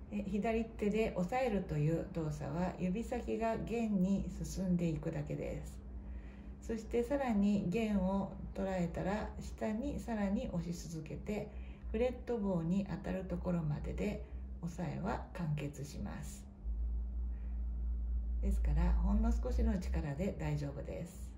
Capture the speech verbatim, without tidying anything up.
左手で押さえるという動作は指先が弦に進んでいくだけです。そしてさらに弦を捉えたら下にさらに押し続けてフレット棒に当たるところまでで押さえは完結します。ですからほんの少しの力で大丈夫です。